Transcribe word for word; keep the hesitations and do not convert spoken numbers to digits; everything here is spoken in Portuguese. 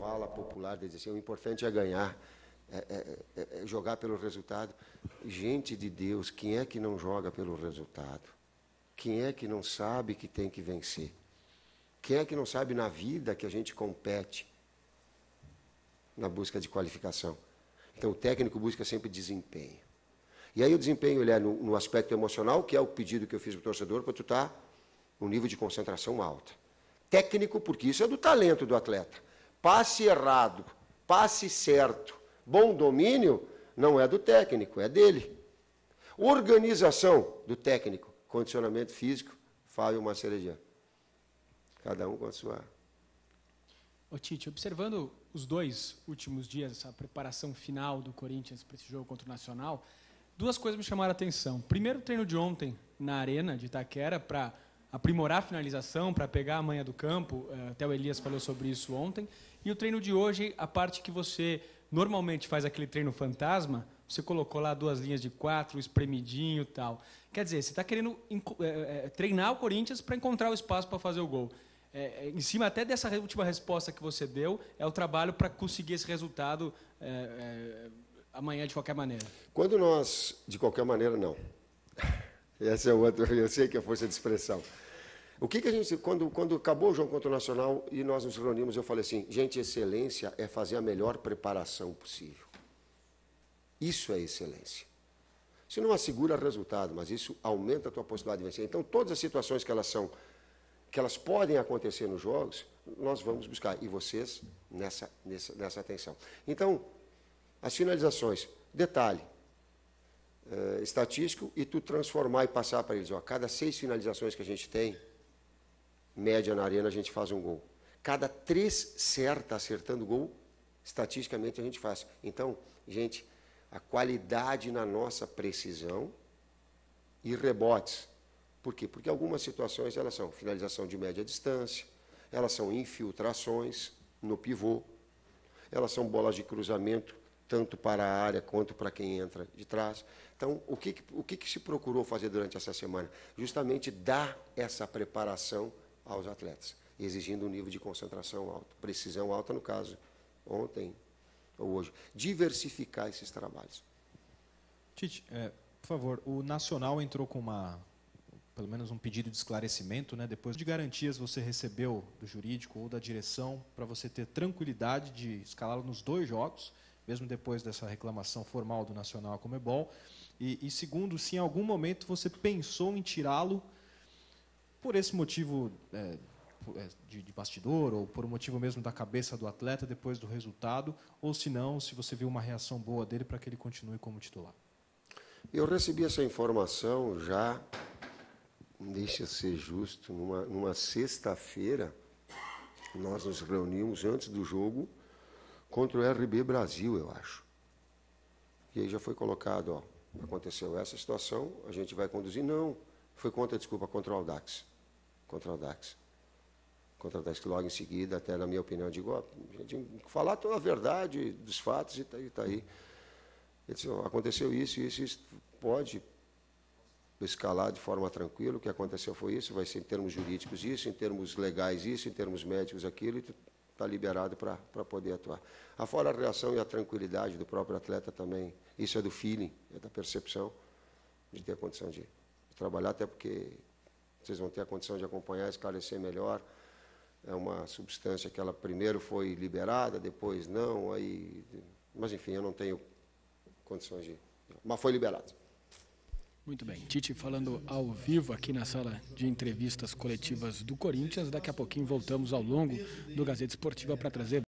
fala popular, diz assim, o importante é ganhar, é, é, é jogar pelo resultado. Gente de Deus, quem é que não joga pelo resultado? Quem é que não sabe que tem que vencer? Quem é que não sabe na vida que a gente compete na busca de qualificação? Então, o técnico busca sempre desempenho. E aí o desempenho ele é no, no aspecto emocional, que é o pedido que eu fiz para o torcedor, para tu estar num nível de concentração alta. Técnico, porque isso é do talento do atleta. Passe errado, passe certo, bom domínio, não é do técnico, é dele. Organização do técnico, condicionamento físico, Fábio Macerejan. Cada um com a sua... Ô Tite, observando os dois últimos dias, essa preparação final do Corinthians para esse jogo contra o Nacional, duas coisas me chamaram a atenção. Primeiro, o treino de ontem na Arena de Itaquera para aprimorar a finalização, para pegar a manha do campo, até o Elias falou sobre isso ontem. E o treino de hoje, a parte que você normalmente faz aquele treino fantasma, você colocou lá duas linhas de quatro, espremidinho e tal. Quer dizer, você está querendo é, é, treinar o Corinthians para encontrar o espaço para fazer o gol. É, em cima até dessa última resposta que você deu, é o trabalho para conseguir esse resultado é, é, amanhã de qualquer maneira. Quando nós, de qualquer maneira, não. Essa é outra, eu sei que é força de expressão. O que, que a gente, quando, quando acabou o jogo contra o Nacional e nós nos reunimos, eu falei assim, gente, excelência é fazer a melhor preparação possível. Isso é excelência. Isso não assegura resultado, mas isso aumenta a tua possibilidade de vencer. Então, todas as situações que elas são, que elas podem acontecer nos jogos, nós vamos buscar. E vocês, nessa, nessa, nessa atenção. Então, as finalizações, detalhe, uh, estatístico, e tu transformar e passar para eles. Ó, cada seis finalizações que a gente tem, média na arena, a gente faz um gol. Cada três certa acertando gol, estatisticamente a gente faz. Então, gente, a qualidade na nossa precisão e rebotes. Por quê? Porque algumas situações elas são finalização de média distância, elas são infiltrações no pivô, elas são bolas de cruzamento, tanto para a área quanto para quem entra de trás. Então, o que, o que, que se procurou fazer durante essa semana? Justamente dar essa preparação aos atletas, exigindo um nível de concentração alto, precisão alta, no caso, ontem ou hoje. Diversificar esses trabalhos. Tite, é, por favor, o Nacional entrou com uma, pelo menos um pedido de esclarecimento, né? Depois de garantias você recebeu do jurídico ou da direção para você ter tranquilidade de escalá-lo nos dois jogos, mesmo depois dessa reclamação formal do Nacional Conmebol. E, e segundo, se em algum momento você pensou em tirá-lo por esse motivo é, de, de bastidor ou por um motivo mesmo da cabeça do atleta depois do resultado, ou se não, se você viu uma reação boa dele para que ele continue como titular. Eu recebi essa informação já, deixa eu ser justo, numa, numa sexta-feira, nós nos reunimos antes do jogo contra o R B Brasil, eu acho. E aí já foi colocado, ó, aconteceu essa situação, a gente vai conduzir. Não, foi contra, desculpa, contra o Audax. Contra o Audax. Contra o Audax, que logo em seguida, até na minha opinião, eu digo, ó, a gente falar toda a verdade dos fatos e está aí. Tá aí. Ele disse, ó, aconteceu isso, isso, isso, pode escalar de forma tranquila, o que aconteceu foi isso, vai ser em termos jurídicos isso, em termos legais isso, em termos médicos aquilo, e está liberado para poder atuar. Afora a reação e a tranquilidade do próprio atleta também, isso é do feeling, é da percepção de ter a condição de trabalhar, até porque vocês vão ter a condição de acompanhar, esclarecer melhor. É uma substância que ela primeiro foi liberada, depois não, aí, mas enfim, eu não tenho condições de... Mas foi liberado. Muito bem. Tite falando ao vivo aqui na sala de entrevistas coletivas do Corinthians. Daqui a pouquinho voltamos ao longo do Gazeta Esportiva para trazer